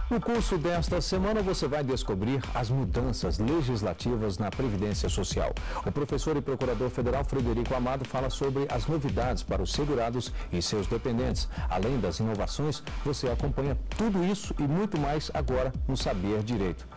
No curso desta semana, você vai descobrir as mudanças legislativas na Previdência Social. O professor e procurador federal Frederico Amado fala sobre as novidades para os segurados e seus dependentes. Além das inovações, você acompanha tudo isso e muito mais agora no Saber Direito.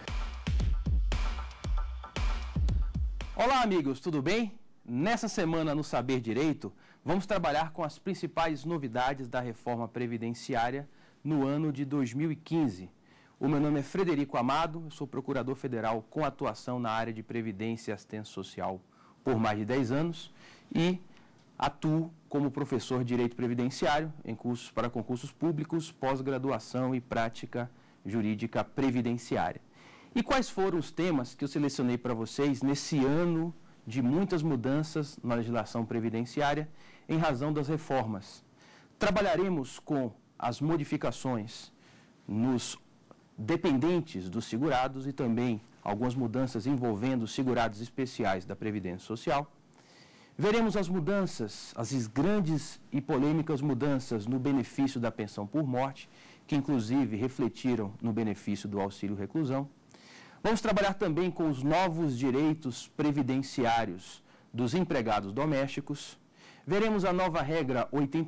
Olá, amigos, tudo bem? Nessa semana no Saber Direito, vamos trabalhar com as principais novidades da reforma previdenciária no ano de 2015. O meu nome é Frederico Amado, eu sou procurador federal com atuação na área de Previdência e Assistência Social por mais de 10 anos e atuo como professor de Direito Previdenciário em cursos para concursos públicos, pós-graduação e prática jurídica previdenciária. E quais foram os temas que eu selecionei para vocês nesse ano de muitas mudanças na legislação previdenciária em razão das reformas? Trabalharemos com as modificações nos dependentes dos segurados e também algumas mudanças envolvendo os segurados especiais da Previdência Social. Veremos as mudanças, as grandes e polêmicas mudanças no benefício da pensão por morte, que inclusive refletiram no benefício do auxílio reclusão. Vamos trabalhar também com os novos direitos previdenciários dos empregados domésticos. Veremos a nova regra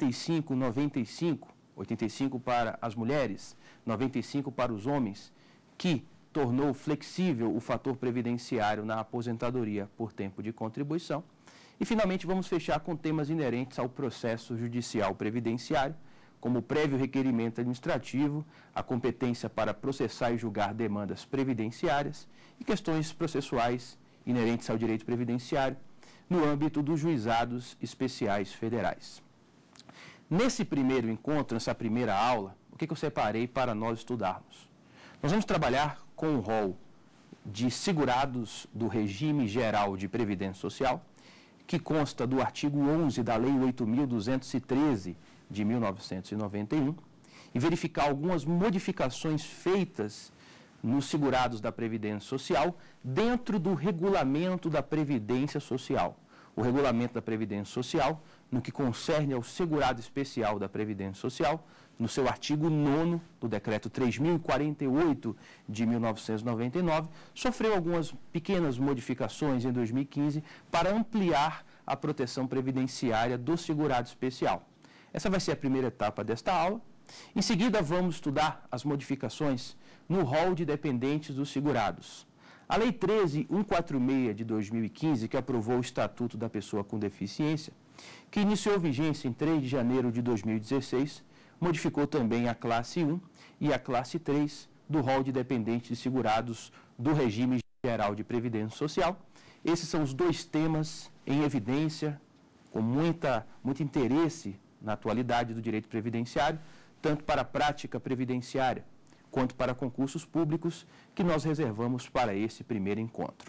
85-95, 85 para as mulheres, 95 para os homens, que tornou flexível o fator previdenciário na aposentadoria por tempo de contribuição. E, finalmente, vamos fechar com temas inerentes ao processo judicial previdenciário, como o prévio requerimento administrativo, a competência para processar e julgar demandas previdenciárias e questões processuais inerentes ao direito previdenciário no âmbito dos juizados especiais federais. Nesse primeiro encontro, nessa primeira aula, o que eu separei para nós estudarmos? Nós vamos trabalhar com o rol de segurados do regime geral de Previdência Social, que consta do artigo 11 da Lei 8.213 de 1991, e verificar algumas modificações feitas nos segurados da Previdência Social dentro do regulamento da Previdência Social. O regulamento da Previdência Social, no que concerne ao segurado especial da Previdência Social, no seu artigo 9º do Decreto 3.048 de 1999, sofreu algumas pequenas modificações em 2015 para ampliar a proteção previdenciária do segurado especial. Essa vai ser a primeira etapa desta aula. Em seguida, vamos estudar as modificações no rol de dependentes dos segurados. A Lei 13.146 de 2015, que aprovou o Estatuto da Pessoa com Deficiência, que iniciou vigência em 3 de janeiro de 2016, modificou também a classe 1 e a classe 3 do rol de dependentes segurados do regime geral de Previdência Social. Esses são os dois temas em evidência, com muito interesse na atualidade do direito previdenciário, tanto para a prática previdenciária quanto para concursos públicos, que nós reservamos para esse primeiro encontro.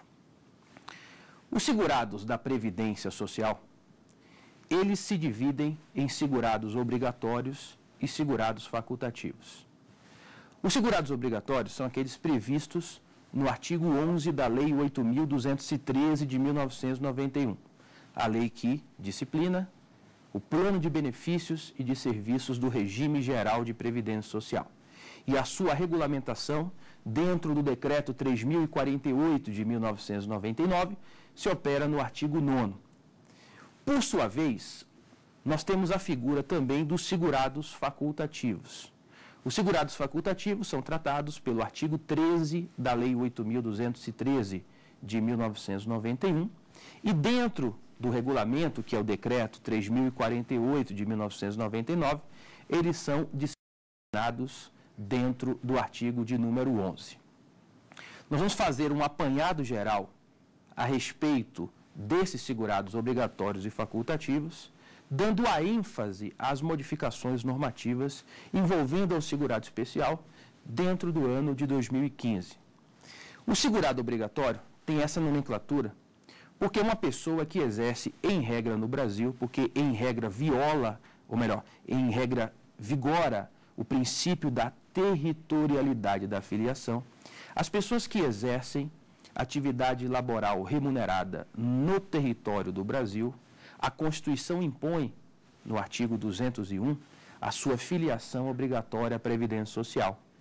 Os segurados da Previdência Social, eles se dividem em segurados obrigatórios e segurados facultativos. Os segurados obrigatórios são aqueles previstos no artigo 11 da Lei 8.213 de 1991, a lei que disciplina o plano de benefícios e de serviços do regime geral de Previdência Social. E a sua regulamentação, dentro do Decreto 3.048 de 1999, se opera no artigo 9º. Por sua vez, nós temos a figura também dos segurados facultativos. Os segurados facultativos são tratados pelo artigo 13 da Lei 8.213 de 1991 e dentro do regulamento, que é o Decreto 3.048 de 1999, eles são disciplinados dentro do artigo de número 11. Nós vamos fazer um apanhado geral a respeito desses segurados obrigatórios e facultativos, dando a ênfase às modificações normativas envolvendo o segurado especial dentro do ano de 2015. O segurado obrigatório tem essa nomenclatura porque é uma pessoa que exerce em regra no Brasil, porque em regra viola, ou melhor, em regra vigora o princípio da territorialidade da filiação. As pessoas que exercem atividade laboral remunerada no território do Brasil, a Constituição impõe, no artigo 201, a sua filiação obrigatória à Previdência Social.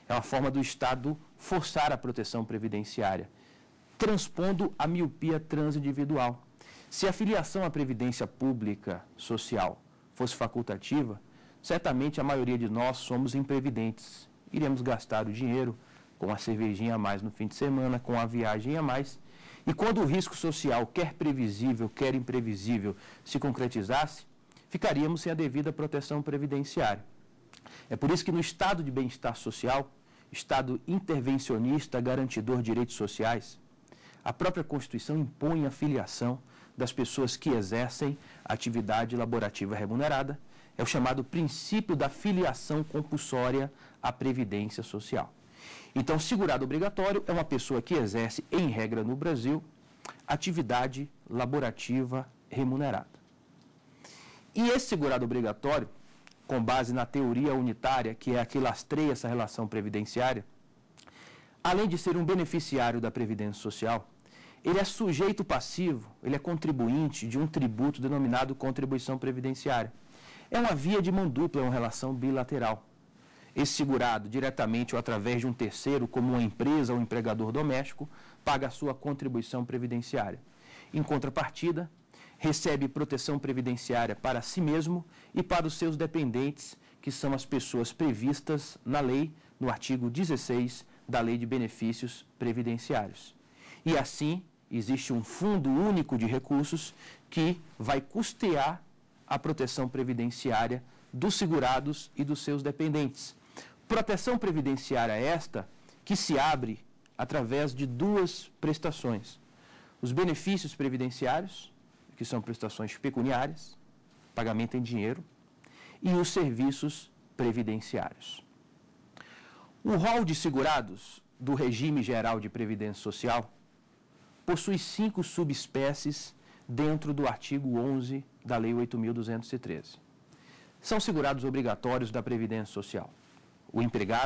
É uma forma do Estado forçar a proteção previdenciária, transpondo a miopia transindividual. Se a filiação à Previdência Pública Social fosse facultativa, certamente a maioria de nós somos imprevidentes. Iremos gastar o dinheiro com a cervejinha a mais no fim de semana, com a viagem a mais. E quando o risco social, quer previsível, quer imprevisível, se concretizasse, ficaríamos sem a devida proteção previdenciária. É por isso que no estado de bem-estar social, estado intervencionista garantidor de direitos sociais, a própria Constituição impõe a filiação das pessoas que exercem atividade laborativa remunerada. É o chamado princípio da filiação compulsória à Previdência Social. Então, segurado obrigatório é uma pessoa que exerce, em regra no Brasil, atividade laborativa remunerada. E esse segurado obrigatório, com base na teoria unitária, que é a que lastreia essa relação previdenciária, além de ser um beneficiário da Previdência Social, ele é sujeito passivo, ele é contribuinte de um tributo denominado contribuição previdenciária. É uma via de mão dupla, é uma relação bilateral. Esse segurado, diretamente ou através de um terceiro, como uma empresa ou um empregador doméstico, paga a sua contribuição previdenciária. Em contrapartida, recebe proteção previdenciária para si mesmo e para os seus dependentes, que são as pessoas previstas na lei, no artigo 16 da Lei de Benefícios Previdenciários. E assim, existe um fundo único de recursos que vai custear a proteção previdenciária dos segurados e dos seus dependentes. Proteção previdenciária esta que se abre através de duas prestações. Os benefícios previdenciários, que são prestações pecuniárias, pagamento em dinheiro, e os serviços previdenciários. O rol de segurados do regime geral de previdência social possui 5 subespécies dentro do artigo 11 da Lei 8.213. São segurados obrigatórios da Previdência Social: o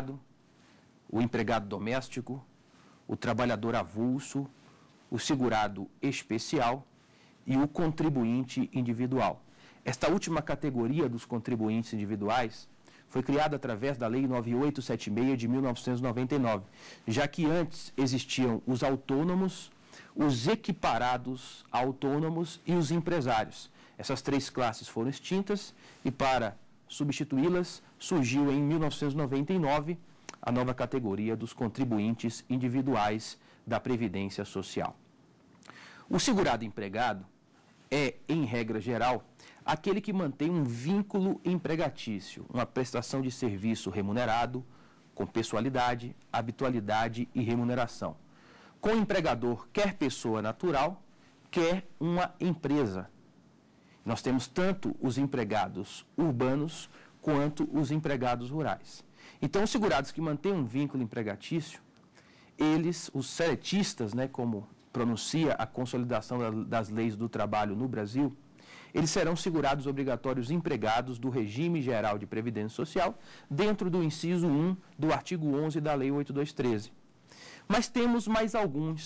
empregado doméstico, o trabalhador avulso, o segurado especial e o contribuinte individual. Esta última categoria dos contribuintes individuais foi criada através da Lei 9876 de 1999, já que antes existiam os autônomos, os equiparados autônomos e os empresários. Essas 3 classes foram extintas e, para substituí-las, surgiu em 1999 a nova categoria dos contribuintes individuais da Previdência Social. O segurado empregado é, em regra geral, aquele que mantém um vínculo empregatício, uma prestação de serviço remunerado, com pessoalidade, habitualidade e remuneração, com o empregador quer pessoa natural, quer uma empresa. Nós temos tanto os empregados urbanos quanto os empregados rurais. Então, os segurados que mantêm um vínculo empregatício, eles, os seletistas, como pronuncia a consolidação das leis do trabalho no Brasil, eles serão segurados obrigatórios empregados do regime geral de previdência social, dentro do inciso 1 do artigo 11 da Lei 8213. Mas temos mais alguns.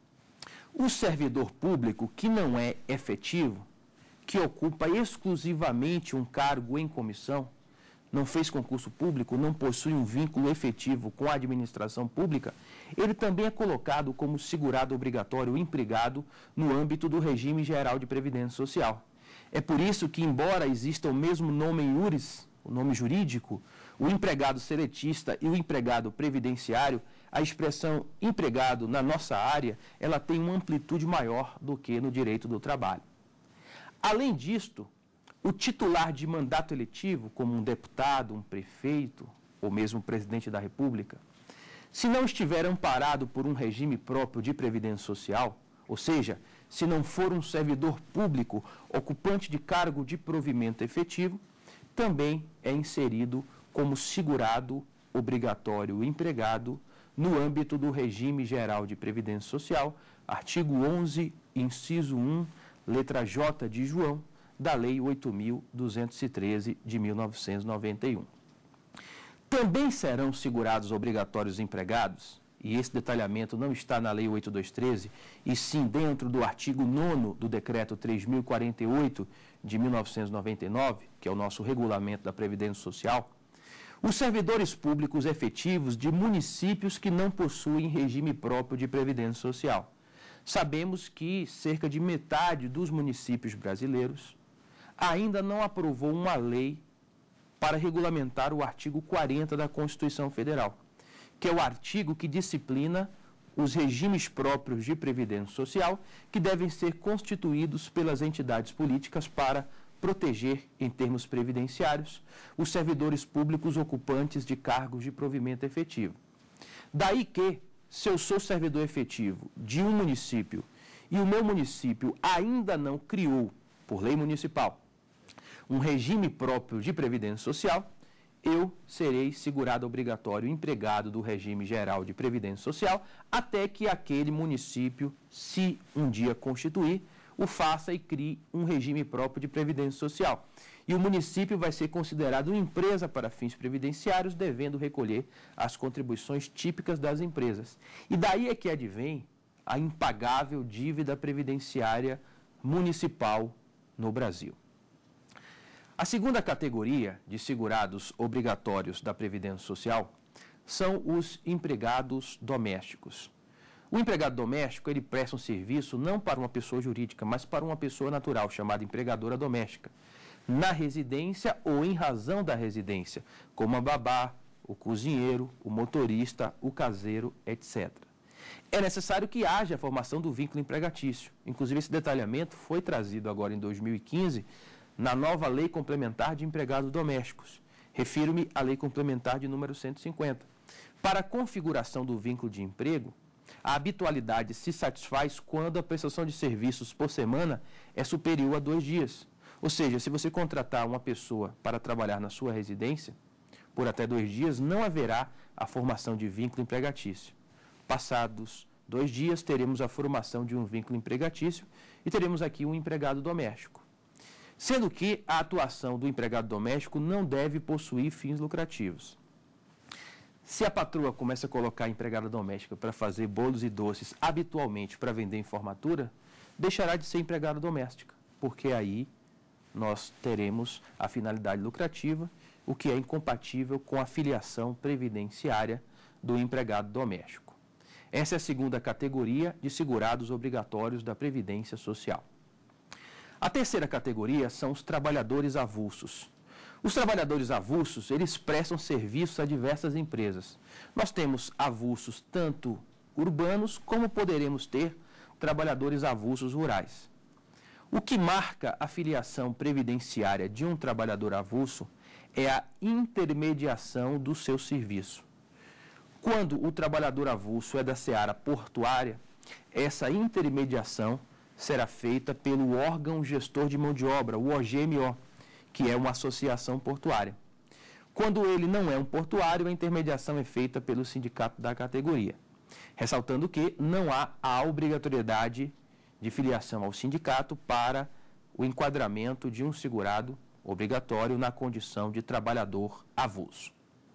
O servidor público que não é efetivo, que ocupa exclusivamente um cargo em comissão, não fez concurso público, não possui um vínculo efetivo com a administração pública, ele também é colocado como segurado obrigatório empregado no âmbito do regime geral de previdência social. É por isso que, embora exista o mesmo nome iuris, o nome jurídico, o empregado seletista e o empregado previdenciário, a expressão empregado na nossa área, ela tem uma amplitude maior do que no direito do trabalho. Além disto, o titular de mandato eletivo, como um deputado, um prefeito ou mesmo presidente da República, se não estiver amparado por um regime próprio de previdência social, ou seja, se não for um servidor público ocupante de cargo de provimento efetivo, também é inserido como segurado obrigatório empregado no âmbito do regime geral de previdência social, artigo 11, inciso 1, letra J de João, da Lei 8.213 de 1991. Também serão segurados obrigatórios empregados, e esse detalhamento não está na Lei 8.213, e sim dentro do artigo 9º do Decreto 3.048 de 1999, que é o nosso regulamento da Previdência Social, Os servidores públicos efetivos de municípios que não possuem regime próprio de previdência social. Sabemos que cerca de metade dos municípios brasileiros ainda não aprovou uma lei para regulamentar o artigo 40 da Constituição Federal, que é o artigo que disciplina os regimes próprios de previdência social que devem ser constituídos pelas entidades políticas para proteger, em termos previdenciários, os servidores públicos ocupantes de cargos de provimento efetivo. Daí que, se eu sou servidor efetivo de um município e o meu município ainda não criou, por lei municipal, um regime próprio de previdência social, eu serei segurado obrigatório empregado do regime geral de previdência social até que aquele município, se um dia constituir, o faça e crie um regime próprio de previdência social. E o município vai ser considerado uma empresa para fins previdenciários, devendo recolher as contribuições típicas das empresas. E daí é que advém a impagável dívida previdenciária municipal no Brasil. A segunda categoria de segurados obrigatórios da Previdência Social são os empregados domésticos. O empregado doméstico, ele presta um serviço não para uma pessoa jurídica, mas para uma pessoa natural, chamada empregadora doméstica, na residência ou em razão da residência, como a babá, o cozinheiro, o motorista, o caseiro, etc. É necessário que haja a formação do vínculo empregatício. Inclusive, esse detalhamento foi trazido agora em 2015 na nova Lei Complementar de Empregados Domésticos. Refiro-me à Lei Complementar de número 150. Para a configuração do vínculo de emprego, a habitualidade se satisfaz quando a prestação de serviços por semana é superior a 2 dias. Ou seja, se você contratar uma pessoa para trabalhar na sua residência por até 2 dias, não haverá a formação de vínculo empregatício. Passados 2 dias, teremos a formação de um vínculo empregatício e teremos aqui um empregado doméstico. Sendo que a atuação do empregado doméstico não deve possuir fins lucrativos. Se a patroa começa a colocar a empregada doméstica para fazer bolos e doces habitualmente para vender em formatura, deixará de ser empregada doméstica, porque aí nós teremos a finalidade lucrativa, o que é incompatível com a filiação previdenciária do empregado doméstico. Essa é a segunda categoria de segurados obrigatórios da Previdência Social. A terceira categoria são os trabalhadores avulsos. Os trabalhadores avulsos, eles prestam serviço a diversas empresas. Nós temos avulsos tanto urbanos, como poderemos ter trabalhadores avulsos rurais. O que marca a filiação previdenciária de um trabalhador avulso é a intermediação do seu serviço. Quando o trabalhador avulso é da seara portuária, essa intermediação será feita pelo órgão gestor de mão de obra, o OGMO, que é uma associação portuária. Quando ele não é um portuário, a intermediação é feita pelo sindicato da categoria. Ressaltando que não há a obrigatoriedade de filiação ao sindicato para o enquadramento de um segurado obrigatório na condição de trabalhador avulso.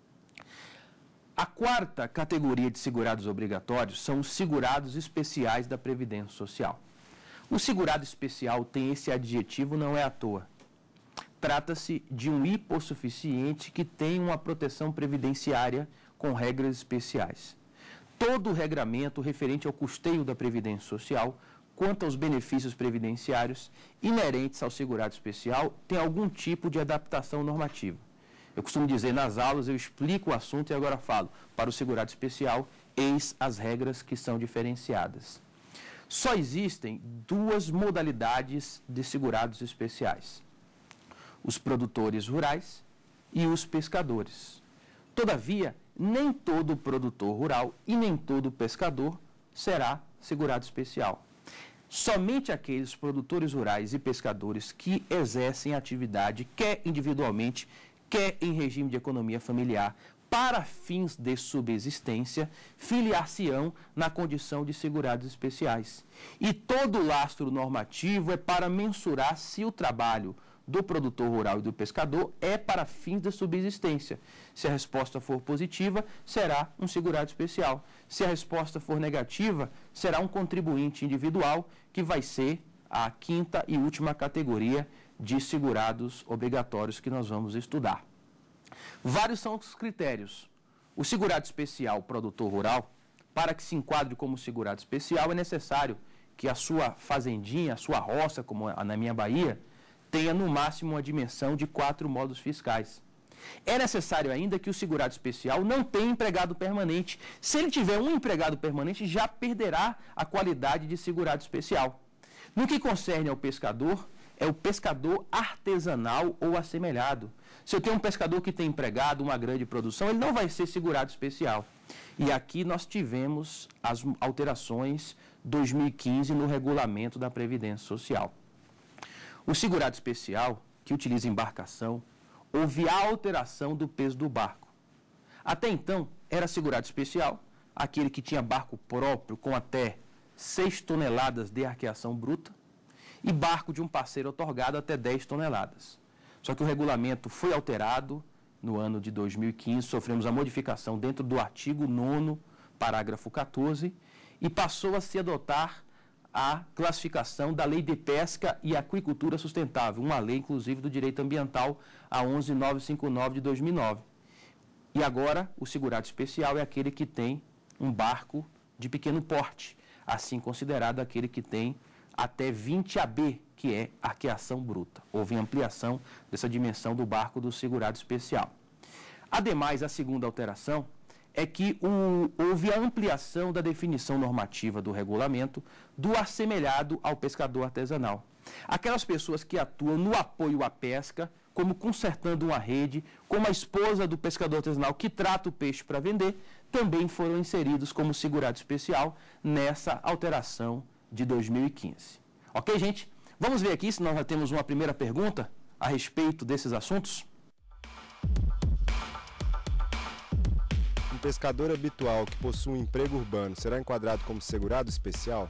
A quarta categoria de segurados obrigatórios são os segurados especiais da Previdência Social. O segurado especial tem esse adjetivo, não é à toa. Trata-se de um hipossuficiente que tem uma proteção previdenciária com regras especiais. Todo o regramento referente ao custeio da Previdência Social, quanto aos benefícios previdenciários inerentes ao segurado especial, tem algum tipo de adaptação normativa. Eu costumo dizer nas aulas, eu explico o assunto e agora falo, para o segurado especial, eis as regras que são diferenciadas. Só existem 2 modalidades de segurados especiais: os produtores rurais e os pescadores. Todavia, nem todo produtor rural e nem todo pescador será segurado especial. Somente aqueles produtores rurais e pescadores que exercem atividade, quer individualmente, quer em regime de economia familiar, para fins de subsistência, filiar-se-ão na condição de segurados especiais. E todo o lastro normativo é para mensurar se o trabalho do produtor rural e do pescador é para fins de subsistência. Se a resposta for positiva, será um segurado especial. Se a resposta for negativa, será um contribuinte individual, que vai ser a quinta e última categoria de segurados obrigatórios que nós vamos estudar. Vários são os critérios. O segurado especial produtor rural, para que se enquadre como segurado especial, é necessário que a sua fazendinha, a sua roça, como na minha Bahia, tenha no máximo uma dimensão de 4 módulos fiscais. É necessário ainda que o segurado especial não tenha empregado permanente. Se ele tiver um empregado permanente, já perderá a qualidade de segurado especial. No que concerne ao pescador, é o pescador artesanal ou assemelhado. Se eu tenho um pescador que tem empregado uma grande produção, ele não vai ser segurado especial. E aqui nós tivemos as alterações 2015 no regulamento da Previdência Social. O segurado especial, que utiliza embarcação, houve a alteração do peso do barco. Até então, era segurado especial aquele que tinha barco próprio com até 6 toneladas de arqueação bruta e barco de um parceiro otorgado até 10 toneladas. Só que o regulamento foi alterado no ano de 2015, sofremos a modificação dentro do artigo 9º, parágrafo 14, e passou a se adotar a classificação da Lei de Pesca e Aquicultura Sustentável, uma lei, inclusive, do direito ambiental, a 11.959 de 2009. E agora, o segurado especial é aquele que tem um barco de pequeno porte, assim considerado aquele que tem até 20 AB, que é arqueação bruta. Houve ampliação dessa dimensão do barco do segurado especial. Ademais, a segunda alteração é que houve a ampliação da definição normativa do regulamento do assemelhado ao pescador artesanal. Aquelas pessoas que atuam no apoio à pesca, como consertando uma rede, como a esposa do pescador artesanal que trata o peixe para vender, também foram inseridos como segurado especial nessa alteração de 2015. Ok, gente? Vamos ver aqui se nós já temos uma primeira pergunta a respeito desses assuntos. Um pescador habitual que possui um emprego urbano será enquadrado como segurado especial?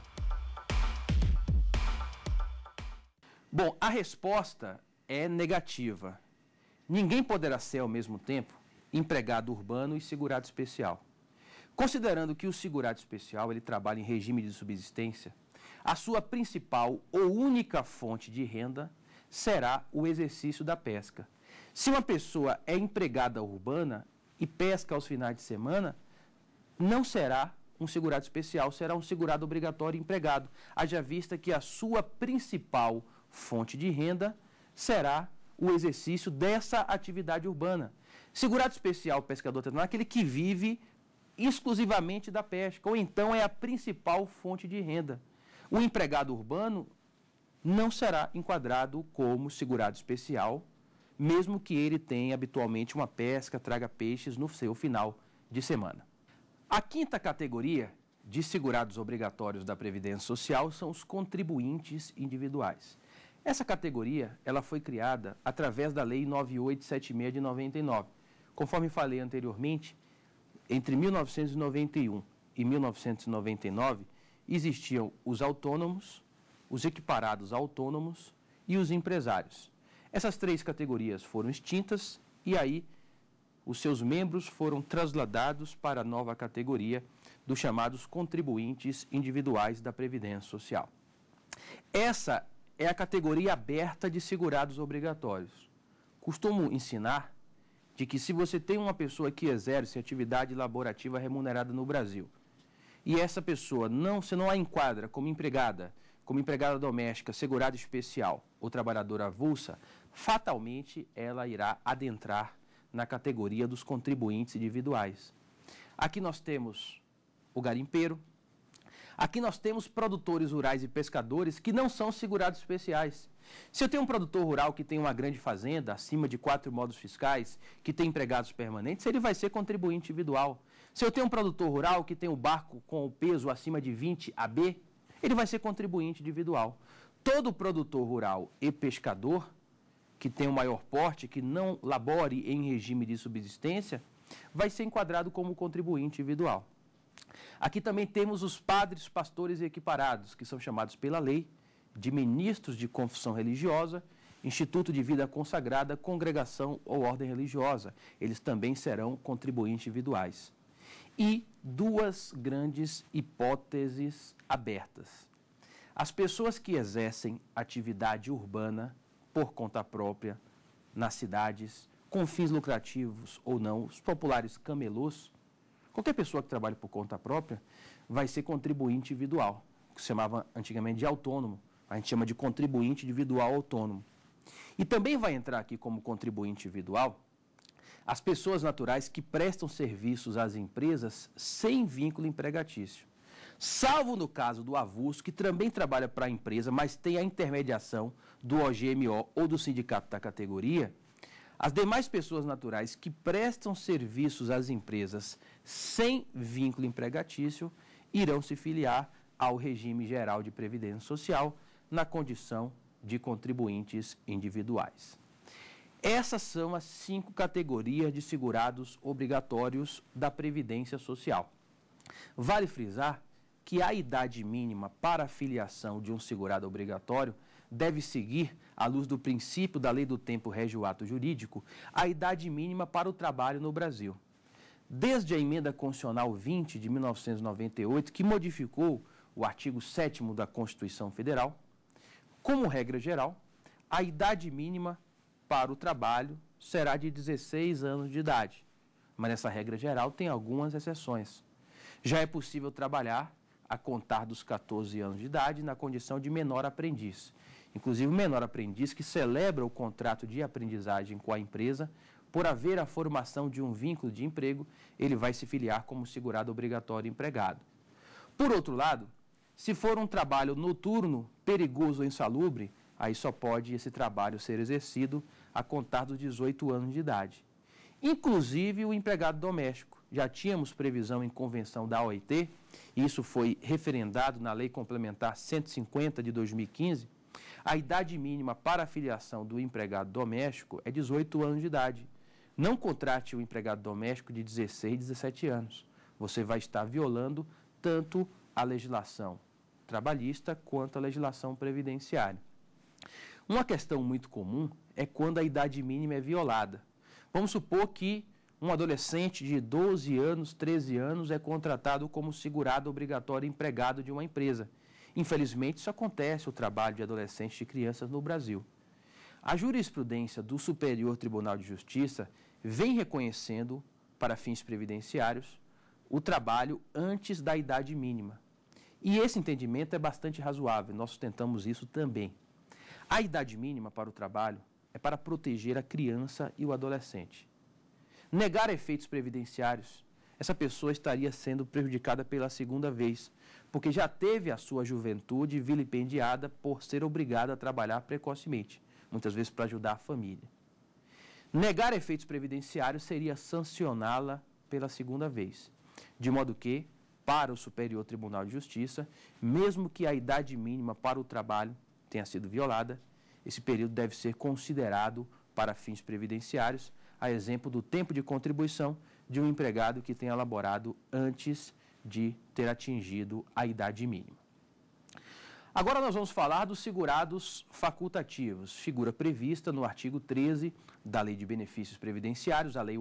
Bom, a resposta é negativa. Ninguém poderá ser, ao mesmo tempo, empregado urbano e segurado especial. Considerando que o segurado especial ele trabalha em regime de subsistência, a sua principal ou única fonte de renda será o exercício da pesca. Se uma pessoa é empregada urbana e pesca aos finais de semana, não será um segurado especial, será um segurado obrigatório empregado, haja vista que a sua principal fonte de renda será o exercício dessa atividade urbana. Segurado especial pescador artesanal é aquele que vive exclusivamente da pesca, ou então é a principal fonte de renda. O empregado urbano não será enquadrado como segurado especial, mesmo que ele tenha habitualmente uma pesca, traga peixes no seu final de semana. A quinta categoria de segurados obrigatórios da Previdência Social são os contribuintes individuais. Essa categoria ela foi criada através da Lei 9876 de 99. Conforme falei anteriormente, entre 1991 e 1999, existiam os autônomos, os equiparados a autônomos e os empresários. Essas 3 categorias foram extintas e aí os seus membros foram trasladados para a nova categoria dos chamados contribuintes individuais da Previdência Social. Essa é a categoria aberta de segurados obrigatórios. Costumo ensinar de que se você tem uma pessoa que exerce atividade laborativa remunerada no Brasil e essa pessoa você não a enquadra como empregada doméstica, segurada especial ou trabalhadora avulsa, fatalmente ela irá adentrar na categoria dos contribuintes individuais. Aqui nós temos o garimpeiro, aqui nós temos produtores rurais e pescadores que não são segurados especiais. Se eu tenho um produtor rural que tem uma grande fazenda, acima de 4 módulos fiscais, que tem empregados permanentes, ele vai ser contribuinte individual. Se eu tenho um produtor rural que tem um barco com o peso acima de 20 AB, ele vai ser contribuinte individual. Todo produtor rural e pescador que tem um maior porte, que não labore em regime de subsistência, vai ser enquadrado como contribuinte individual. Aqui também temos os padres, pastores e equiparados, que são chamados pela lei de ministros de confissão religiosa, instituto de vida consagrada, congregação ou ordem religiosa. Eles também serão contribuintes individuais. E 2 grandes hipóteses abertas. As pessoas que exercem atividade urbana por conta própria, nas cidades com fins lucrativos ou não, os populares camelôs, qualquer pessoa que trabalhe por conta própria vai ser contribuinte individual, que se chamava antigamente de autônomo, a gente chama de contribuinte individual autônomo. E também vai entrar aqui como contribuinte individual as pessoas naturais que prestam serviços às empresas sem vínculo empregatício. Salvo no caso do avulso, que também trabalha para a empresa, mas tem a intermediação do OGMO ou do sindicato da categoria, as demais pessoas naturais que prestam serviços às empresas sem vínculo empregatício irão se filiar ao regime geral de previdência social na condição de contribuintes individuais. Essas são as 5 categorias de segurados obrigatórios da Previdência Social. Vale frisar que a idade mínima para a filiação de um segurado obrigatório deve seguir, à luz do princípio da lei do tempo rege o ato jurídico, a idade mínima para o trabalho no Brasil. Desde a emenda constitucional 20 de 1998, que modificou o artigo 7º da Constituição Federal, como regra geral, a idade mínima para o trabalho será de 16 anos de idade. Mas essa regra geral tem algumas exceções. Já é possível trabalhar a contar dos 14 anos de idade na condição de menor aprendiz. Inclusive, o menor aprendiz que celebra o contrato de aprendizagem com a empresa, por haver a formação de um vínculo de emprego, ele vai se filiar como segurado obrigatório empregado. Por outro lado, se for um trabalho noturno, perigoso ou insalubre, aí só pode esse trabalho ser exercido a contar dos 18 anos de idade. Inclusive o empregado doméstico. Já tínhamos previsão em convenção da OIT, e isso foi referendado na Lei Complementar 150 de 2015, a idade mínima para a filiação do empregado doméstico é 18 anos de idade. Não contrate o empregado doméstico de 16, 17 anos. Você vai estar violando tanto a legislação trabalhista quanto a legislação previdenciária. Uma questão muito comum é quando a idade mínima é violada. Vamos supor que um adolescente de 12 anos, 13 anos é contratado como segurado obrigatório empregado de uma empresa. Infelizmente, isso acontece, o trabalho de adolescentes e crianças no Brasil. A jurisprudência do Superior Tribunal de Justiça vem reconhecendo, para fins previdenciários, o trabalho antes da idade mínima. E esse entendimento é bastante razoável, nós tentamos isso também. A idade mínima para o trabalho é para proteger a criança e o adolescente. Negar efeitos previdenciários, essa pessoa estaria sendo prejudicada pela segunda vez, porque já teve a sua juventude vilipendiada por ser obrigada a trabalhar precocemente, muitas vezes para ajudar a família. Negar efeitos previdenciários seria sancioná-la pela segunda vez, de modo que, para o Superior Tribunal de Justiça, mesmo que a idade mínima para o trabalho tenha sido violada, esse período deve ser considerado para fins previdenciários, a exemplo do tempo de contribuição de um empregado que tenha laborado antes de ter atingido a idade mínima. Agora nós vamos falar dos segurados facultativos, figura prevista no artigo 13 da Lei de Benefícios Previdenciários, a Lei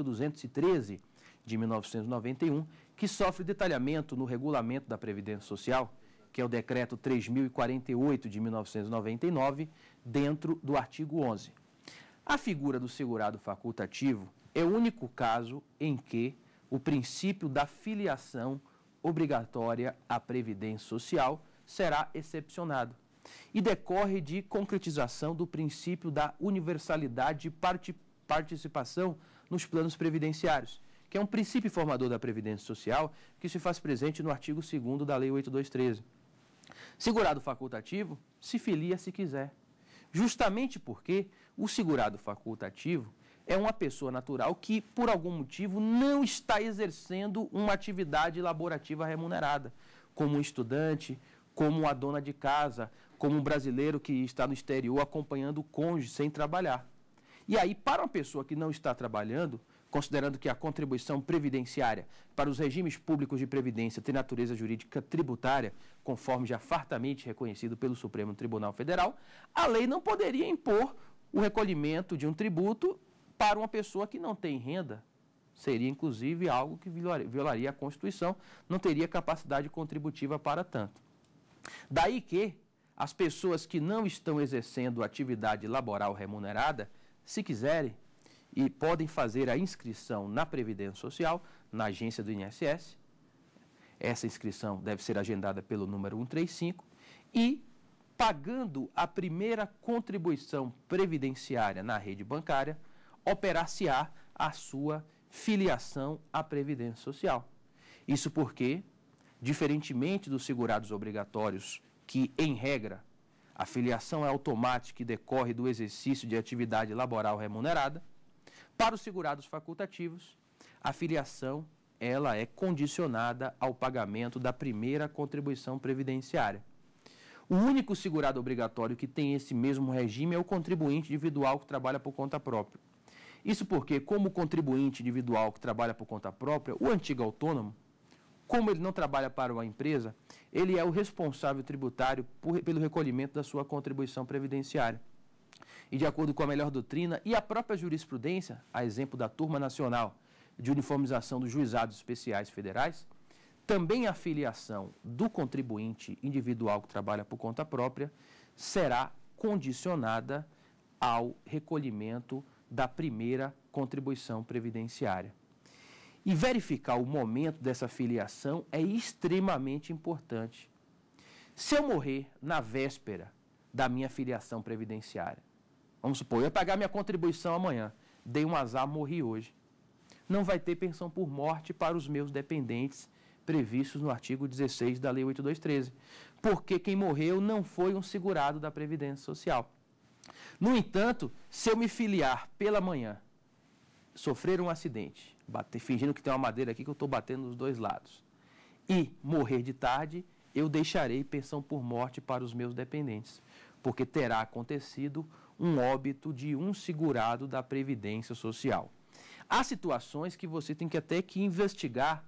8.213 de 1991, que sofre detalhamento no Regulamento da Previdência Social, que é o Decreto 3.048 de 1999, dentro do artigo 11. A figura do segurado facultativo é o único caso em que o princípio da filiação obrigatória à Previdência Social será excepcionado e decorre de concretização do princípio da universalidade de participação nos planos previdenciários, que é um princípio formador da Previdência Social que se faz presente no artigo 2º da Lei 8.213. Segurado facultativo se filia se quiser, justamente porque o segurado facultativo é uma pessoa natural que, por algum motivo, não está exercendo uma atividade laborativa remunerada, como um estudante, como uma dona de casa, como um brasileiro que está no exterior acompanhando o cônjuge sem trabalhar. E aí, para uma pessoa que não está trabalhando, considerando que a contribuição previdenciária para os regimes públicos de previdência tem natureza jurídica tributária, conforme já fartamente reconhecido pelo Supremo Tribunal Federal, a lei não poderia impor o recolhimento de um tributo para uma pessoa que não tem renda. Seria, inclusive, algo que violaria a Constituição, não teria capacidade contributiva para tanto. Daí que as pessoas que não estão exercendo atividade laboral remunerada, se quiserem, e podem fazer a inscrição na Previdência Social, na agência do INSS. Essa inscrição deve ser agendada pelo número 135 e, pagando a primeira contribuição previdenciária na rede bancária, operar-se-á a sua filiação à Previdência Social. Isso porque, diferentemente dos segurados obrigatórios, que, em regra, a filiação é automática e decorre do exercício de atividade laboral remunerada, para os segurados facultativos, a filiação ela é condicionada ao pagamento da primeira contribuição previdenciária. O único segurado obrigatório que tem esse mesmo regime é o contribuinte individual que trabalha por conta própria. Isso porque, como contribuinte individual que trabalha por conta própria, o antigo autônomo, como ele não trabalha para uma empresa, ele é o responsável tributário pelo recolhimento da sua contribuição previdenciária. E de acordo com a melhor doutrina e a própria jurisprudência, a exemplo da Turma Nacional de Uniformização dos Juizados Especiais Federais, também a filiação do contribuinte individual que trabalha por conta própria será condicionada ao recolhimento da primeira contribuição previdenciária. E verificar o momento dessa filiação é extremamente importante. Se eu morrer na véspera da minha filiação previdenciária, vamos supor, eu ia pagar minha contribuição amanhã, dei um azar, morri hoje. Não vai ter pensão por morte para os meus dependentes previstos no artigo 16 da Lei 8213, porque quem morreu não foi um segurado da Previdência Social. No entanto, se eu me filiar pela manhã, sofrer um acidente, fingindo que tem uma madeira aqui que eu estou batendo nos dois lados, e morrer de tarde, eu deixarei pensão por morte para os meus dependentes, porque terá acontecido um óbito de um segurado da Previdência Social. Há situações que você tem que até que investigar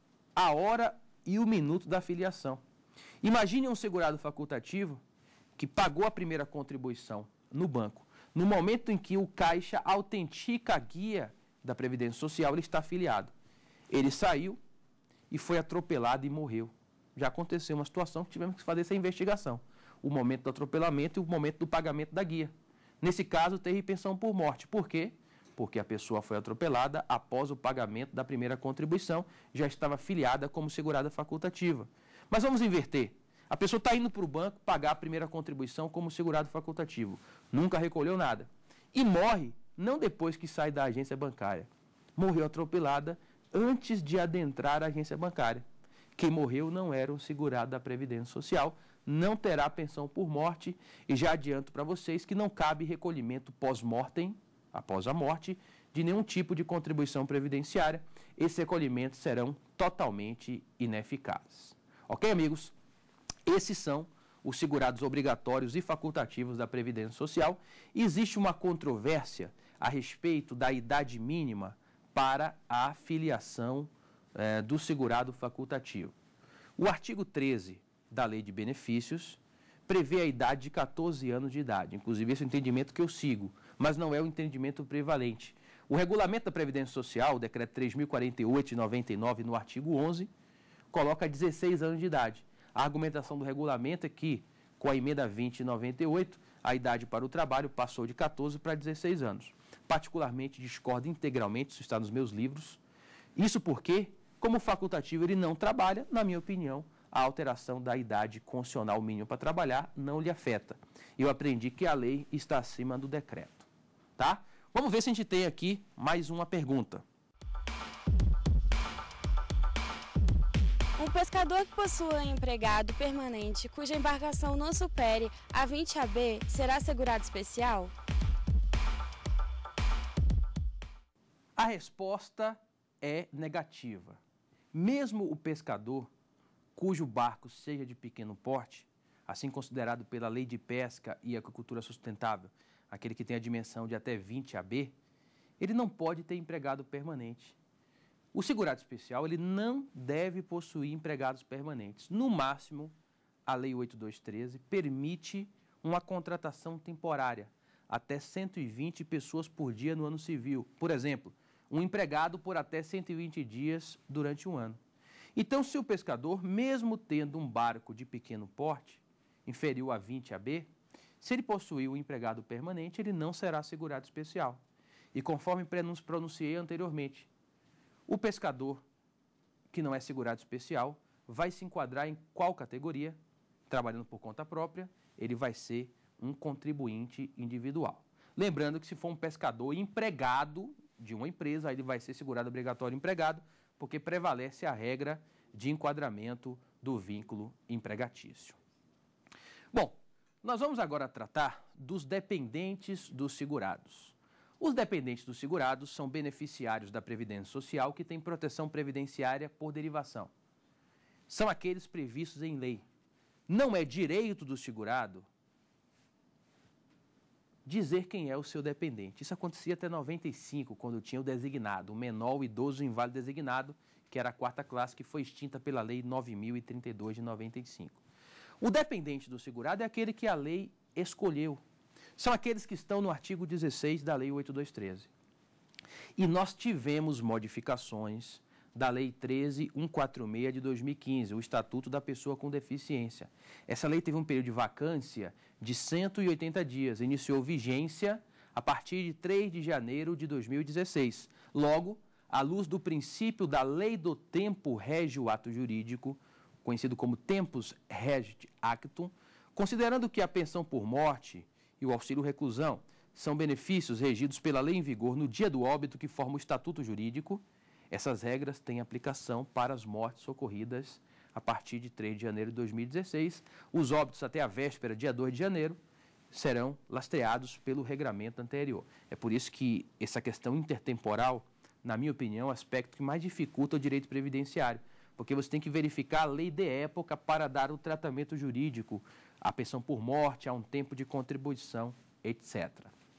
a hora e o minuto da filiação. Imagine um segurado facultativo que pagou a primeira contribuição no banco. No momento em que o caixa autentica a guia da Previdência Social, ele está afiliado. Ele saiu e foi atropelado e morreu. Já aconteceu uma situação que tivemos que fazer essa investigação. O momento do atropelamento e o momento do pagamento da guia. Nesse caso, teve pensão por morte. Por quê? Porque a pessoa foi atropelada após o pagamento da primeira contribuição, já estava filiada como segurada facultativa. Mas vamos inverter. A pessoa está indo para o banco pagar a primeira contribuição como segurado facultativo. Nunca recolheu nada. E morre, não depois que sai da agência bancária. Morreu atropelada antes de adentrar a agência bancária. Quem morreu não era um segurado da Previdência Social, não terá pensão por morte e já adianto para vocês que não cabe recolhimento pós-mortem, após a morte, de nenhum tipo de contribuição previdenciária. Esses recolhimentos serão totalmente ineficazes. Ok, amigos? Esses são os segurados obrigatórios e facultativos da Previdência Social. Existe uma controvérsia a respeito da idade mínima para a filiação do segurado facultativo. O artigo 13 da Lei de Benefícios prevê a idade de 14 anos de idade. Inclusive, esse é o entendimento que eu sigo, mas não é o entendimento prevalente. O Regulamento da Previdência Social, o Decreto 3.048 de 99, no artigo 11, coloca 16 anos de idade. A argumentação do regulamento é que, com a emenda 20 de 98, a idade para o trabalho passou de 14 para 16 anos. Particularmente, discordo integralmente, isso está nos meus livros. Isso porque, como facultativo, ele não trabalha, na minha opinião, a alteração da idade constitucional mínima para trabalhar não lhe afeta. Eu aprendi que a lei está acima do decreto. Tá? Vamos ver se a gente tem aqui mais uma pergunta. Um pescador que possua empregado permanente cuja embarcação não supere a 20 AB será segurado especial? A resposta é negativa. Mesmo o pescador cujo barco seja de pequeno porte, assim considerado pela Lei de Pesca e Aquacultura Sustentável, aquele que tem a dimensão de até 20 AB, ele não pode ter empregado permanente. O segurado especial ele não deve possuir empregados permanentes. No máximo, a Lei 8213 permite uma contratação temporária, até 120 pessoas por dia no ano civil. Por exemplo, um empregado por até 120 dias durante um ano. Então, se o pescador, mesmo tendo um barco de pequeno porte, inferior a 20 AB, se ele possuir um empregado permanente, ele não será segurado especial. E conforme pronunciei anteriormente, o pescador que não é segurado especial vai se enquadrar em qual categoria? Trabalhando por conta própria, ele vai ser um contribuinte individual. Lembrando que se for um pescador empregado de uma empresa, aí ele vai ser segurado obrigatório empregado, porque prevalece a regra de enquadramento do vínculo empregatício. Bom, nós vamos agora tratar dos dependentes dos segurados. Os dependentes dos segurados são beneficiários da Previdência Social que têm proteção previdenciária por derivação. São aqueles previstos em lei. Não é direito do segurado dizer quem é o seu dependente. Isso acontecia até 95, quando tinha o designado, o menor, o idoso, o inválido designado, que era a 4ª classe, que foi extinta pela Lei 9.032 de 95. O dependente do segurado é aquele que a lei escolheu. São aqueles que estão no artigo 16 da Lei 8.213. E nós tivemos modificações da Lei 13.146 de 2015, o Estatuto da Pessoa com Deficiência. Essa lei teve um período de vacância de 180 dias, iniciou vigência a partir de 3 de janeiro de 2016. Logo, à luz do princípio da Lei do Tempo Regio Ato Jurídico, conhecido como Tempus Regit Actum, considerando que a pensão por morte e o auxílio reclusão são benefícios regidos pela lei em vigor no dia do óbito que forma o estatuto jurídico, essas regras têm aplicação para as mortes ocorridas a partir de 3 de janeiro de 2016. Os óbitos até a véspera, dia 2 de janeiro, serão lastreados pelo regramento anterior. É por isso que essa questão intertemporal, na minha opinião, é o aspecto que mais dificulta o direito previdenciário, porque você tem que verificar a lei de época para dar o tratamento jurídico, a pensão por morte, a um tempo de contribuição, etc.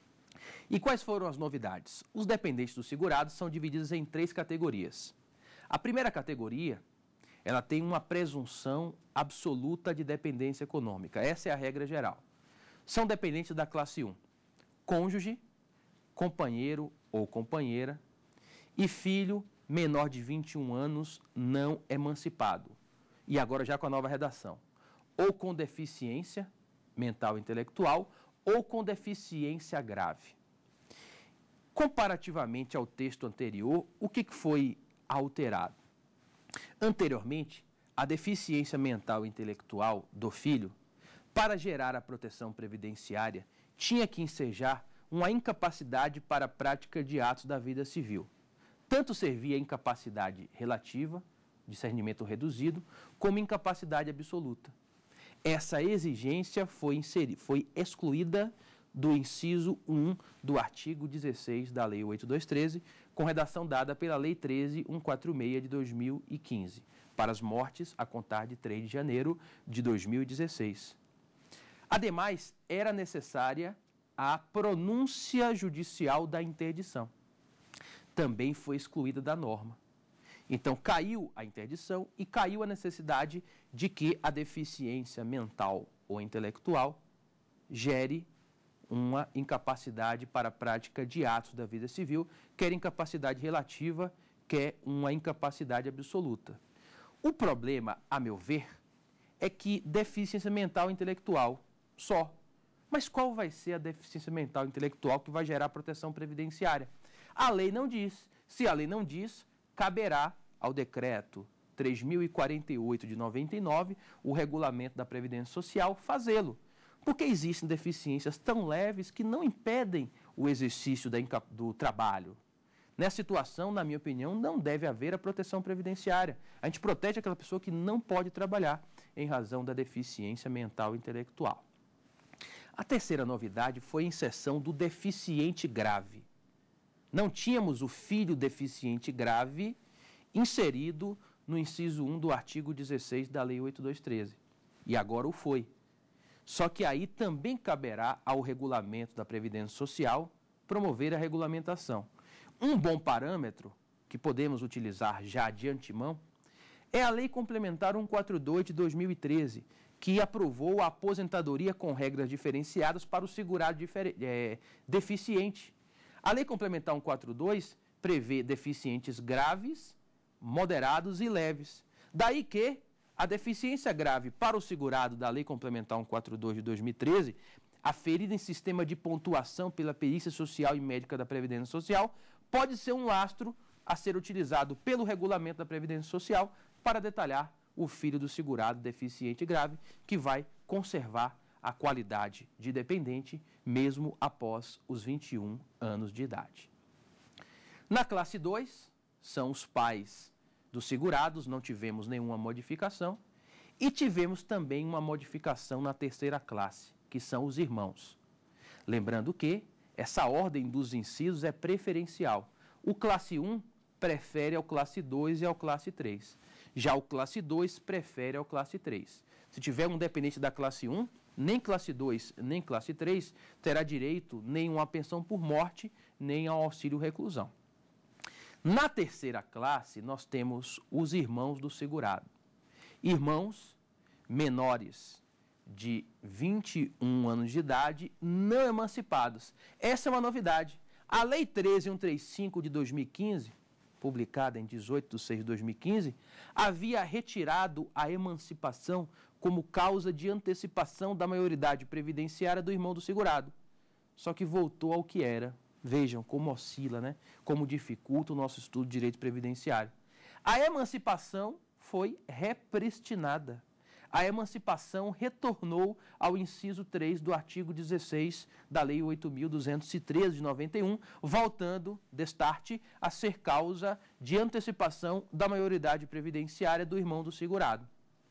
E quais foram as novidades? Os dependentes do segurado são divididos em 3 categorias. A primeira categoria, ela tem uma presunção absoluta de dependência econômica. Essa é a regra geral. São dependentes da classe 1, cônjuge, companheiro ou companheira e filho menor de 21 anos não emancipado. E agora já com a nova redação. Ou com deficiência mental e intelectual ou com deficiência grave. Comparativamente ao texto anterior, o que foi alterado? Anteriormente, a deficiência mental e intelectual do filho, para gerar a proteção previdenciária, tinha que ensejar uma incapacidade para a prática de atos da vida civil. Tanto servia a incapacidade relativa, discernimento reduzido, como incapacidade absoluta. Essa exigência foi excluída do inciso 1 do artigo 16 da Lei 8.213, com redação dada pela Lei 13.146 de 2015, para as mortes a contar de 3 de janeiro de 2016. Ademais, era necessária a pronúncia judicial da interdição. Também foi excluída da norma. Então, caiu a interdição e caiu a necessidade de que a deficiência mental ou intelectual gere uma incapacidade para a prática de atos da vida civil, quer incapacidade relativa, quer uma incapacidade absoluta. O problema, a meu ver, é que deficiência mental e intelectual só. Mas qual vai ser a deficiência mental e intelectual que vai gerar proteção previdenciária? A lei não diz. Se a lei não diz, caberá ao decreto 3.048 de 99, o regulamento da Previdência Social, fazê-lo. Porque existem deficiências tão leves que não impedem o exercício do trabalho. Nessa situação, na minha opinião, não deve haver a proteção previdenciária. A gente protege aquela pessoa que não pode trabalhar em razão da deficiência mental e intelectual. A terceira novidade foi a inserção do deficiente grave. Não tínhamos o filho deficiente grave inserido no inciso 1 do artigo 16 da Lei 8.213. E agora o foi. Só que aí também caberá ao regulamento da Previdência Social promover a regulamentação. Um bom parâmetro, que podemos utilizar já de antemão, é a Lei Complementar 142 de 2013, que aprovou a aposentadoria com regras diferenciadas para o segurado deficiente. A Lei Complementar 142 prevê deficientes graves, moderados e leves. Daí que a deficiência grave para o segurado da Lei Complementar 142 de 2013, aferida em sistema de pontuação pela perícia social e médica da Previdência Social, pode ser um lastro a ser utilizado pelo regulamento da Previdência Social para detalhar o filho do segurado deficiente grave, que vai conservar a qualidade de dependente mesmo após os 21 anos de idade. Na classe 2, são os pais dos segurados, não tivemos nenhuma modificação, e tivemos também uma modificação na terceira classe, que são os irmãos. Lembrando que essa ordem dos incisos é preferencial. O classe 1 prefere ao classe 2 e ao classe 3. Já o classe 2 prefere ao classe 3. Se tiver um dependente da classe 1, nem classe 2, nem classe 3 terá direito nem a uma pensão por morte, nem ao auxílio reclusão. Na terceira classe, nós temos os irmãos do segurado. Irmãos menores de 21 anos de idade não emancipados. Essa é uma novidade. A Lei 13.135 de 2015, publicada em 18/6/2015, havia retirado a emancipação como causa de antecipação da maioridade previdenciária do irmão do segurado. Só que voltou ao que era. Vejam como oscila, né? Como dificulta o nosso estudo de direito previdenciário. A emancipação foi repristinada. A emancipação retornou ao inciso 3 do artigo 16 da Lei 8.213 de 91, voltando, destarte, a ser causa de antecipação da maioridade previdenciária do irmão do segurado.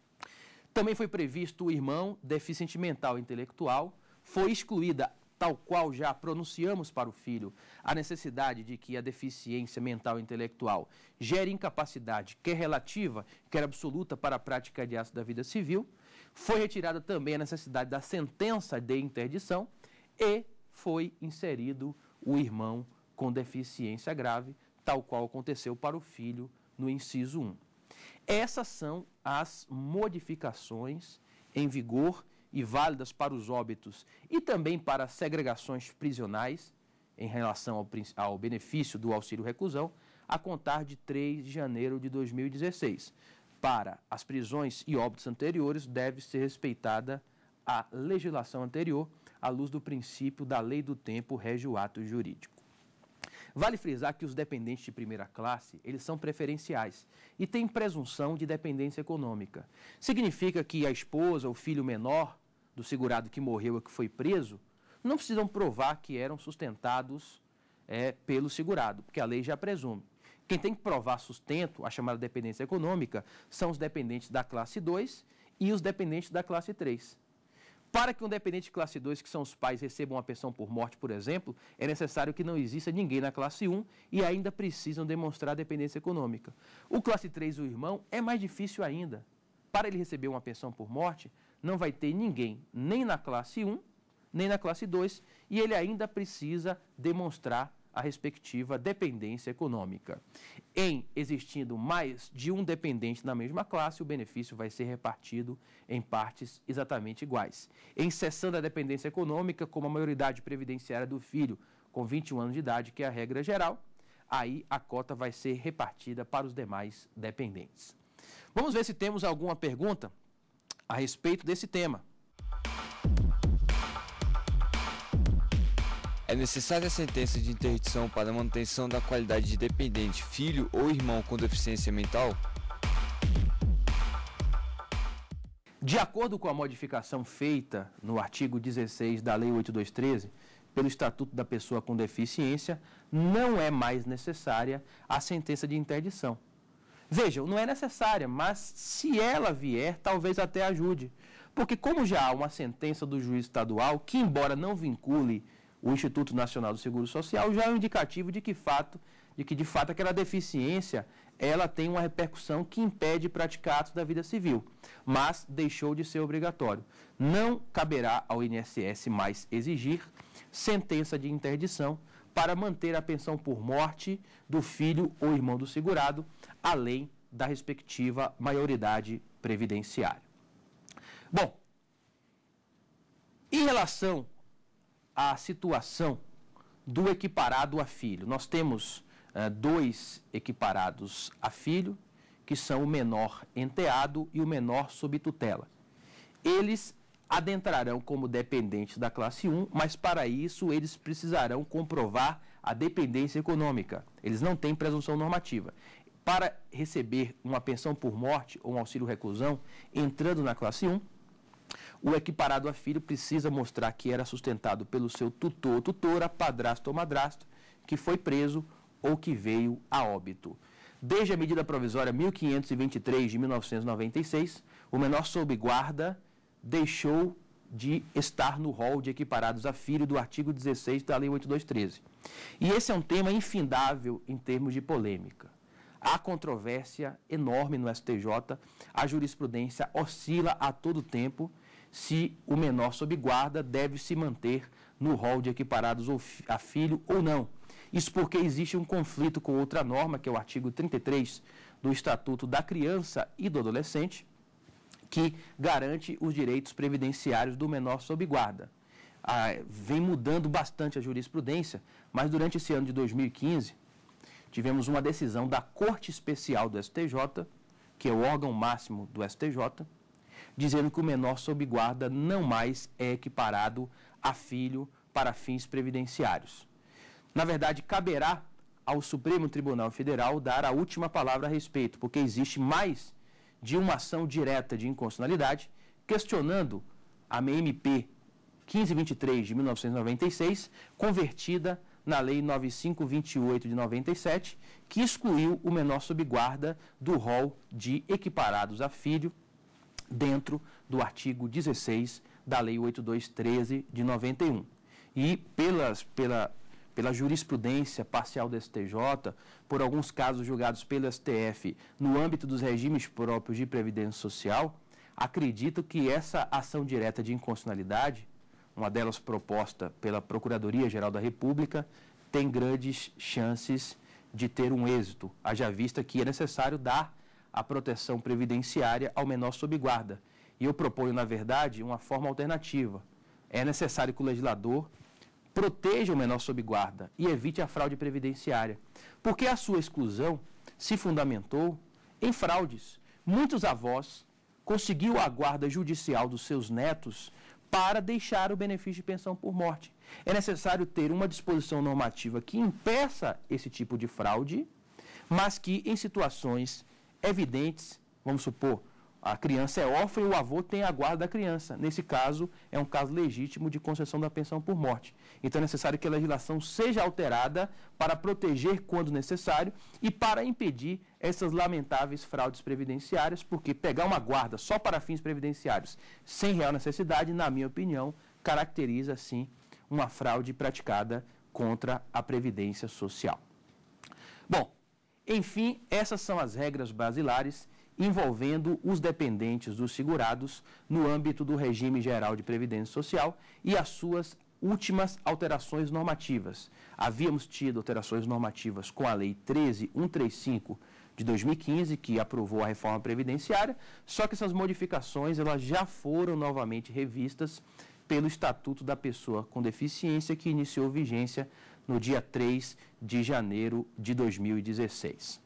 Também foi previsto o irmão deficiente mental e intelectual, foi excluída, tal qual já pronunciamos para o filho, a necessidade de que a deficiência mental e intelectual gere incapacidade, quer relativa, quer absoluta, para a prática de atos da vida civil. Foi retirada também a necessidade da sentença de interdição e foi inserido o irmão com deficiência grave, tal qual aconteceu para o filho no inciso 1. Essas são as modificações em vigor e válidas para os óbitos e também para as segregações prisionais em relação ao benefício do auxílio reclusão, a contar de 3 de janeiro de 2016. Para as prisões e óbitos anteriores, deve ser respeitada a legislação anterior, à luz do princípio da lei do tempo rege o ato jurídico. Vale frisar que os dependentes de primeira classe, eles são preferenciais e têm presunção de dependência econômica. Significa que a esposa, o filho menor do segurado que morreu ou que foi preso, não precisam provar que eram sustentados pelo segurado, porque a lei já presume. Quem tem que provar sustento, a chamada dependência econômica, são os dependentes da classe 2 e os dependentes da classe 3. Para que um dependente de classe 2, que são os pais, recebam uma pensão por morte, por exemplo, é necessário que não exista ninguém na classe 1 e ainda precisam demonstrar dependência econômica. O classe 3, o irmão, é mais difícil ainda. Para ele receber uma pensão por morte, não vai ter ninguém nem na classe 1, nem na classe 2, e ele ainda precisa demonstrar a respectiva dependência econômica. Em existindo mais de um dependente na mesma classe, o benefício vai ser repartido em partes exatamente iguais. Em cessando a dependência econômica, como a maioridade previdenciária do filho com 21 anos de idade, que é a regra geral, aí a cota vai ser repartida para os demais dependentes. Vamos ver se temos alguma pergunta a respeito desse tema. É necessária a sentença de interdição para a manutenção da qualidade de dependente, filho ou irmão com deficiência mental? De acordo com a modificação feita no artigo 16 da Lei 8.213, pelo Estatuto da Pessoa com Deficiência, não é mais necessária a sentença de interdição. Vejam, não é necessária, mas se ela vier, talvez até ajude. Porque como já há uma sentença do juiz estadual, que embora não vincule o Instituto Nacional do Seguro Social, já é um indicativo de que de fato aquela deficiência ela tem uma repercussão que impede praticar atos da vida civil, mas deixou de ser obrigatório. Não caberá ao INSS mais exigir sentença de interdição para manter a pensão por morte do filho ou irmão do segurado, além da respectiva maioridade previdenciária. Bom, em relação à situação do equiparado a filho, nós temos dois equiparados a filho, que são o menor enteado e o menor sob tutela. Eles adentrarão como dependentes da classe 1, mas para isso eles precisarão comprovar a dependência econômica. Eles não têm presunção normativa. Para receber uma pensão por morte ou um auxílio reclusão, entrando na classe 1, o equiparado a filho precisa mostrar que era sustentado pelo seu tutor ou tutora, padrasto ou madrasto, que foi preso ou que veio a óbito. Desde a medida provisória 1523 de 1996, o menor sob guarda deixou de estar no rol de equiparados a filho do artigo 16 da Lei 8213. E esse é um tema infindável em termos de polêmica. Há controvérsia enorme no STJ, a jurisprudência oscila a todo tempo se o menor sob guarda deve se manter no rol de equiparados a filho ou não. Isso porque existe um conflito com outra norma, que é o artigo 33 do Estatuto da Criança e do Adolescente, que garante os direitos previdenciários do menor sob guarda. Vem mudando bastante a jurisprudência, mas durante esse ano de 2015, tivemos uma decisão da Corte Especial do STJ, que é o órgão máximo do STJ, dizendo que o menor sob guarda não mais é equiparado a filho para fins previdenciários. Na verdade, caberá ao Supremo Tribunal Federal dar a última palavra a respeito, porque existe mais de uma ação direta de inconstitucionalidade questionando a MP 1523 de 1996, convertida na Lei 9528 de 97, que excluiu o menor sob guarda do rol de equiparados a filho dentro do artigo 16 da Lei 8213 de 91. E pela jurisprudência parcial do STJ, por alguns casos julgados pelo STF no âmbito dos regimes próprios de previdência social, acredito que essa ação direta de inconstitucionalidade, uma delas proposta pela Procuradoria-Geral da República, tem grandes chances de ter um êxito, haja vista que é necessário dar a proteção previdenciária ao menor sob guarda. E eu proponho, na verdade, uma forma alternativa. É necessário que o legislador proteja o menor sob guarda e evite a fraude previdenciária, porque a sua exclusão se fundamentou em fraudes. Muitos avós conseguiu a guarda judicial dos seus netos para deixar o benefício de pensão por morte. É necessário ter uma disposição normativa que impeça esse tipo de fraude, mas que em situações evidentes, vamos supor, a criança é órfã e o avô tem a guarda da criança. Nesse caso, é um caso legítimo de concessão da pensão por morte. Então é necessário que a legislação seja alterada para proteger quando necessário e para impedir essas lamentáveis fraudes previdenciárias, porque pegar uma guarda só para fins previdenciários sem real necessidade, na minha opinião, caracteriza, sim, uma fraude praticada contra a Previdência Social. Bom, enfim, essas são as regras basilares envolvendo os dependentes dos segurados no âmbito do regime geral de previdência social e as suas últimas alterações normativas. Havíamos tido alterações normativas com a Lei 13.135 de 2015, que aprovou a reforma previdenciária, só que essas modificações elas já foram novamente revistas pelo Estatuto da Pessoa com Deficiência, que iniciou vigência no dia 3 de janeiro de 2016.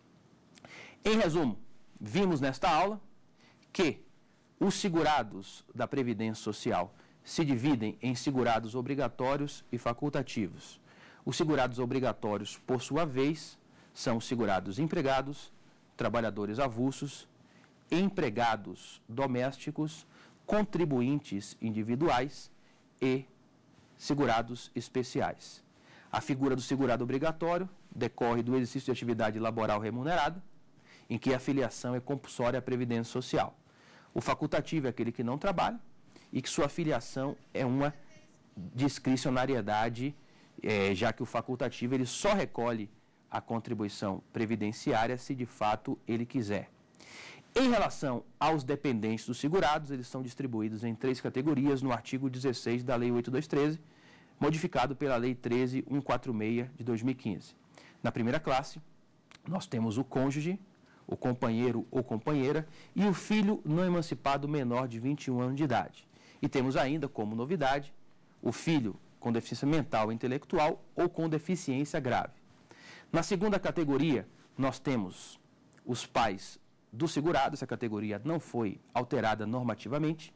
Em resumo, vimos nesta aula que os segurados da Previdência Social se dividem em segurados obrigatórios e facultativos. Os segurados obrigatórios, por sua vez, são segurados empregados, trabalhadores avulsos, empregados domésticos, contribuintes individuais e segurados especiais. A figura do segurado obrigatório decorre do exercício de atividade laboral remunerada, em que a filiação é compulsória à Previdência Social. O facultativo é aquele que não trabalha e que sua filiação é uma discricionariedade, já que o facultativo ele só recolhe a contribuição previdenciária se de fato ele quiser. Em relação aos dependentes dos segurados, eles são distribuídos em 3 categorias no artigo 16 da Lei 8213, modificado pela Lei 13.146 de 2015. Na primeira classe, nós temos o cônjuge, o companheiro ou companheira e o filho não emancipado menor de 21 anos de idade. E temos ainda, como novidade, o filho com deficiência mental ou intelectual ou com deficiência grave. Na segunda categoria, nós temos os pais do segurado, essa categoria não foi alterada normativamente.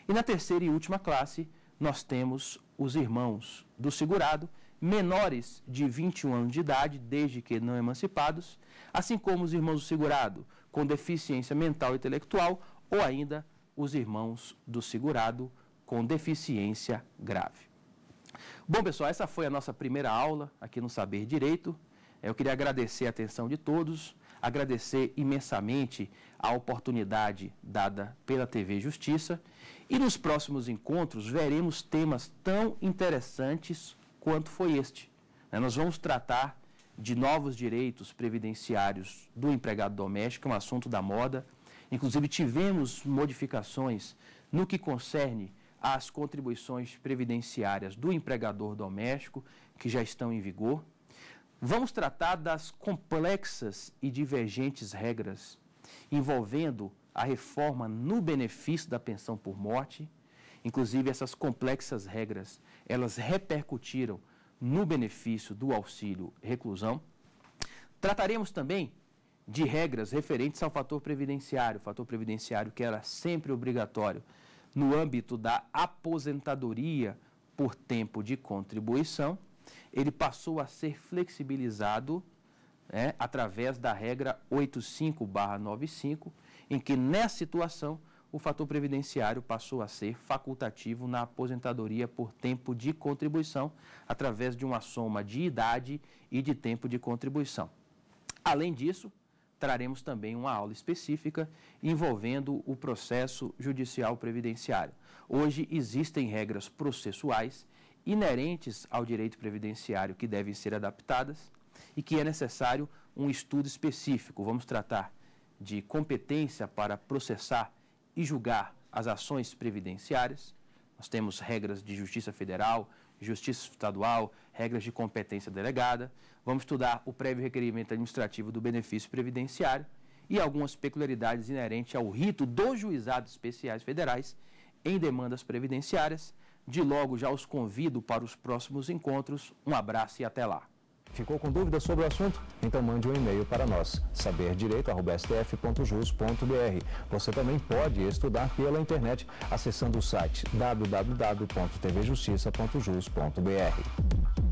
E na terceira e última classe, nós temos os irmãos do segurado, menores de 21 anos de idade, desde que não emancipados, assim como os irmãos do segurado com deficiência mental e intelectual, ou ainda os irmãos do segurado com deficiência grave. Bom, pessoal, essa foi a nossa primeira aula aqui no Saber Direito. Eu queria agradecer a atenção de todos, agradecer imensamente a oportunidade dada pela TV Justiça, e nos próximos encontros veremos temas tão interessantes quanto foi este. Nós vamos tratar de novos direitos previdenciários do empregado doméstico, é um assunto da moda. Inclusive, tivemos modificações no que concerne às contribuições previdenciárias do empregador doméstico, que já estão em vigor. Vamos tratar das complexas e divergentes regras envolvendo a reforma no benefício da pensão por morte. Inclusive, essas complexas regras, elas repercutiram no benefício do auxílio reclusão. Trataremos também de regras referentes ao fator previdenciário que era sempre obrigatório no âmbito da aposentadoria por tempo de contribuição. Ele passou a ser flexibilizado através da regra 85/95, em que, nessa situação, o fator previdenciário passou a ser facultativo na aposentadoria por tempo de contribuição, através de uma soma de idade e de tempo de contribuição. Além disso, traremos também uma aula específica envolvendo o processo judicial previdenciário. Hoje existem regras processuais inerentes ao direito previdenciário que devem ser adaptadas e que é necessário um estudo específico. Vamos tratar de competência para processar e julgar as ações previdenciárias. Nós temos regras de justiça federal, justiça estadual, regras de competência delegada. Vamos estudar o prévio requerimento administrativo do benefício previdenciário e algumas peculiaridades inerentes ao rito dos juizados especiais federais em demandas previdenciárias. De logo, já os convido para os próximos encontros. Um abraço e até lá. Ficou com dúvidas sobre o assunto? Então mande um e-mail para nós, saberdireito@stf.jus.br. Você também pode estudar pela internet acessando o site www.tvjustiça.jus.br.